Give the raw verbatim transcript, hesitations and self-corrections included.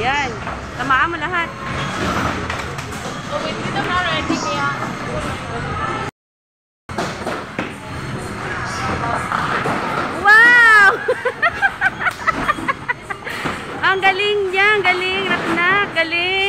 Yan. Tamaan mo lahat. Oh, wait, dito na ready kaya. Wow! Ang galing niya, galing, nak-nak, galing.